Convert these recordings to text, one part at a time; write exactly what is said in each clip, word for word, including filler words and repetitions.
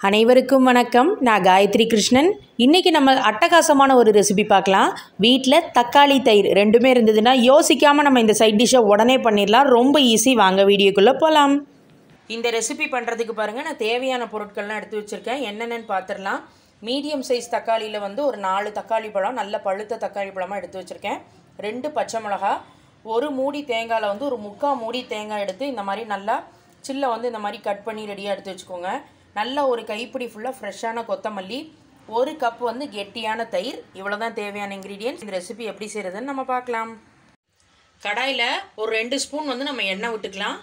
அனைவருக்கும் வணக்கம். நான் காயத்ரி கிருஷ்ணன். இன்றைக்கி நம்ம அட்டகாசமான ஒரு ரெசிபி பார்க்கலாம். வீட்டில் தக்காளி தயிர் ரெண்டுமே இருந்ததுன்னா யோசிக்காமல் நம்ம இந்த சைட் டிஷ்ஷை உடனே பண்ணிடலாம். ரொம்ப ஈஸி. வாங்க வீடியோக்குள்ளே போகலாம். இந்த ரெசிபி பண்ணுறதுக்கு பாருங்கள், நான் தேவையான பொருட்கள்லாம் எடுத்து வச்சுருக்கேன். என்னென்னு பார்த்துடலாம். மீடியம் சைஸ் தக்காளியில் வந்து ஒரு நாலு தக்காளி பழம், நல்ல பழுத்த தக்காளி பழமாக எடுத்து வச்சுருக்கேன். ரெண்டு பச்சை மிளகா, ஒரு மூடி தேங்காயில் வந்து ஒரு முக்கால் மூடி தேங்காய் எடுத்து இந்த மாதிரி நல்லா சில்லை வந்து இந்த மாதிரி கட் பண்ணி ரெடியாக எடுத்து வச்சுக்கோங்க. நல்ல ஒரு கைப்பிடி ஃபுல்லாக ஃப்ரெஷ்ஷான கொத்தமல்லி, ஒரு கப் வந்து கெட்டியான தயிர். இவ்வளோ தான் தேவையான இன்க்ரீடியன்ட்ஸ். இந்த ரெசிபி எப்படி செய்கிறதுன்னு நம்ம பார்க்கலாம். கடாயில் ஒரு ரெண்டு ஸ்பூன் வந்து நம்ம எண்ணெய் விட்டுக்கலாம்.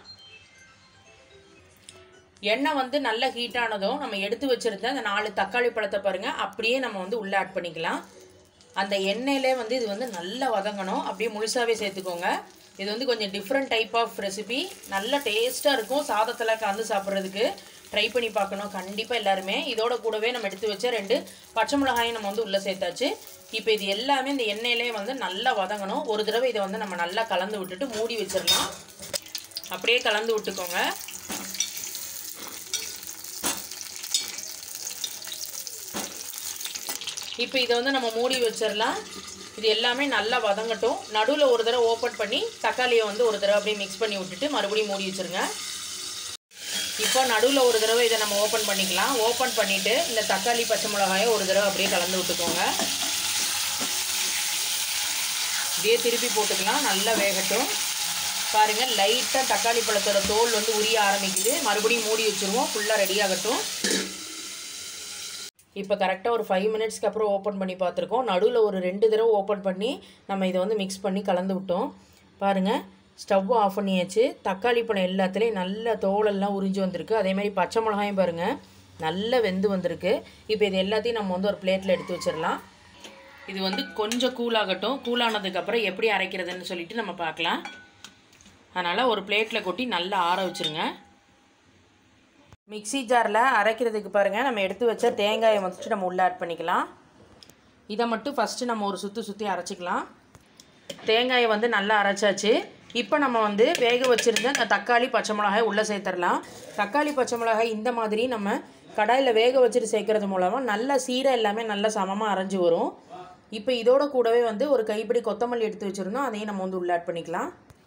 எண்ணெய் வந்து நல்லா ஹீட்டானதும் நம்ம எடுத்து வச்சுருந்த அந்த நாலு தக்காளி பழத்தை பாருங்கள், அப்படியே நம்ம வந்து உள்ளே ஆட் பண்ணிக்கலாம். அந்த எண்ணெயிலே வந்து இது வந்து நல்லா வதங்கணும். அப்படியே முழுசாகவே சேர்த்துக்கோங்க. இது வந்து கொஞ்சம் டிஃப்ரெண்ட் டைப் ஆஃப் ரெசிபி. நல்ல டேஸ்ட்டாக இருக்கும். சாதத்தில் கலந்து சாப்பிட்றதுக்கு ட்ரை பண்ணி பார்க்கணும் கண்டிப்பாக எல்லாருமே. இதோட கூடவே நம்ம எடுத்து வச்ச ரெண்டு பச்சை மிளகாயும் நம்ம வந்து உள்ளே சேர்த்தாச்சு. இப்போ இது எல்லாமே இந்த எண்ணெயிலே வந்து நல்லா வதங்கணும். ஒரு தடவை இதை வந்து நம்ம நல்லா கலந்து விட்டுட்டு மூடி வச்சிடலாம். அப்படியே கலந்து விட்டுக்கோங்க. இப்போ இதை வந்து நம்ம மூடி வச்சிடலாம். இது எல்லாமே நல்லா வதங்கட்டும். நடுவில் ஒரு தடவை ஓப்பன் பண்ணி தக்காளியை வந்து ஒரு தடவை அப்படியே மிக்ஸ் பண்ணி விட்டுட்டு மறுபடியும் மூடி வச்சுருங்க. இப்போ நடுவில் ஒரு தடவை இதை நம்ம ஓப்பன் பண்ணிக்கலாம். ஓப்பன் பண்ணிவிட்டு இந்த தக்காளி பச்சை மிளகாயை ஒரு தடவை அப்படியே கலந்து விட்டுக்கோங்க. அப்படியே திருப்பி போட்டுக்கலாம். நல்லா வேகட்டும். பாருங்கள், லைட்டாக தக்காளி பழத்தோட தோல் வந்து உரிய ஆரம்பிக்குது. மறுபடியும் மூடி வச்சுருவோம். ஃபுல்லாக ரெடி ஆகட்டும். இப்போ கரெக்டாக ஒரு ஃபைவ் மினிட்ஸ்க்கு அப்புறம் ஓப்பன் பண்ணி பார்த்துருக்கோம். நடுவில் ஒரு ரெண்டு தடவை ஓப்பன் பண்ணி நம்ம இதை வந்து மிக்ஸ் பண்ணி கலந்து விட்டோம். பாருங்கள், ஸ்டவ் ஆஃப் பண்ணியாச்சு. தக்காளி பழம் எல்லாத்துலேயும் நல்ல தோலெல்லாம் உறிஞ்சி வந்திருக்கு. அதேமாதிரி பச்சை மிளகாயும் பாருங்கள் நல்லா வெந்து வந்திருக்கு. இப்போ இது எல்லாத்தையும் நம்ம வந்து ஒரு பிளேட்டில் எடுத்து வச்சிடலாம். இது வந்து கொஞ்சம் கூலாகட்டும். கூலானதுக்கப்புறம் எப்படி அரைக்கிறதுன்னு சொல்லிட்டு நம்ம பார்க்கலாம். அதனால் ஒரு பிளேட்டில் கொட்டி நல்லா ஆற வச்சுருங்க. மிக்ஸி ஜாரில் அரைக்கிறதுக்கு பாருங்கள், நம்ம எடுத்து வச்ச தேங்காயை வந்துட்டு நம்ம உள்ளே ஆட் பண்ணிக்கலாம். இதை மட்டும் ஃபஸ்ட்டு நம்ம ஒரு சுற்றி சுற்றி அரைச்சிக்கலாம். தேங்காயை வந்து நல்லா அரைச்சாச்சு. இப்போ நம்ம வந்து வேக வச்சுருந்த அந்த தக்காளி பச்சை மிளகாய் உள்ளே சேர்த்துடலாம். தக்காளி பச்சை மிளகாய் இந்த மாதிரி நம்ம கடாயில் வேக வச்சுட்டு சேர்க்கறது மூலமாக நல்ல சீரை எல்லாமே நல்லா சமமாக அரைஞ்சி வரும். இப்போ இதோட கூடவே வந்து ஒரு கைப்பிடி கொத்தமல்லி எடுத்து வச்சுருந்தோம். அதையும் நம்ம வந்து உள்ளே ஆட் பண்ணிக்கலாம்.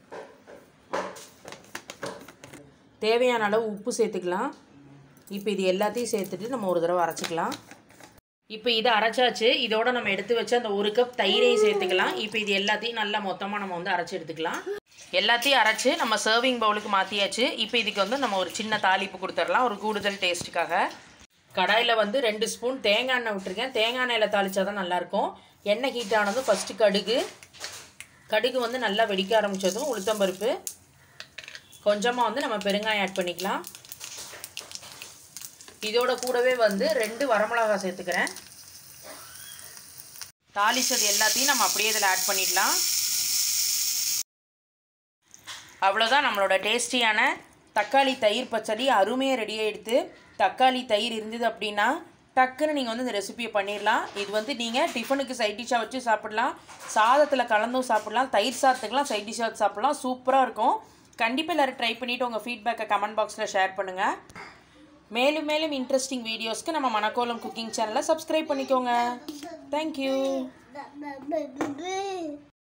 தேவையான அளவு உப்பு சேர்த்துக்கலாம். இப்போ இது எல்லாத்தையும் சேர்த்துட்டு நம்ம ஒரு தடவை அரைச்சிக்கலாம். இப்போ இதை அரைச்சாச்சு. இதோட நம்ம எடுத்து வச்ச அந்த ஒரு கப் தயிரையும் சேர்த்துக்கலாம். இப்போ இது எல்லாத்தையும் நல்லா மொத்தமாக நம்ம வந்து அரைச்சி எடுத்துக்கலாம். எல்லாத்தையும் அரைச்சி நம்ம சர்விங் பவுலுக்கு மாற்றியாச்சு. இப்போ இதுக்கு வந்து நம்ம ஒரு சின்ன தாளிப்பு கொடுத்துடலாம், ஒரு கூடுதல் டேஸ்ட்டுக்காக. கடாயில் வந்து ரெண்டு ஸ்பூன் தேங்காய் எண்ணெய் விட்டுருக்கேன். தேங்காய் எண்ணெயில் தாளித்தா தான் நல்லாயிருக்கும். எண்ணெய் ஹீட் ஆனதும் ஃபஸ்ட்டு கடுகு கடுகு வந்து நல்லா வெடிக்க ஆரம்பித்ததும் உளுத்தம்பருப்பு, கொஞ்சமாக வந்து நம்ம பெருங்காயம் ஆட் பண்ணிக்கலாம். இதோட கூடவே வந்து ரெண்டு வரமிளகாய் சேர்த்துக்கிறேன். தாளிச்சது எல்லாத்தையும் நம்ம அப்படியே இதில் ஆட் பண்ணிடலாம். அவ்வளோதான், நம்மளோட டேஸ்டியான தக்காளி தயிர் பச்சடி அருமையாக ரெடியாக எடுத்து. தக்காளி தயிர் இருந்தது அப்படின்னா டக்குன்னு நீங்கள் வந்து இந்த ரெசிபியை பண்ணிடலாம். இது வந்து நீங்கள் டிஃபனுக்கு சைட் டிஷ்ஷாக வச்சு சாப்பிட்லாம், சாதத்தில் கலந்தும் சாப்பிட்லாம், தயிர் சாதத்துக்கெலாம் சைட் டிஷ்ஷாக வச்சு சாப்பிட்லாம். சூப்பராக இருக்கும். கண்டிப்பாக எல்லோரும் ட்ரை பண்ணிவிட்டு உங்கள் ஃபீட்பேக்கை கமெண்ட் பாக்ஸில் ஷேர் பண்ணுங்கள். மேலும் மேலும் இன்ட்ரெஸ்டிங் வீடியோஸ்க்கு நம்ம மணக்கோலம் குக்கிங் சேனலை சப்ஸ்கிரைப் பண்ணிக்கோங்க. தேங்க்யூ.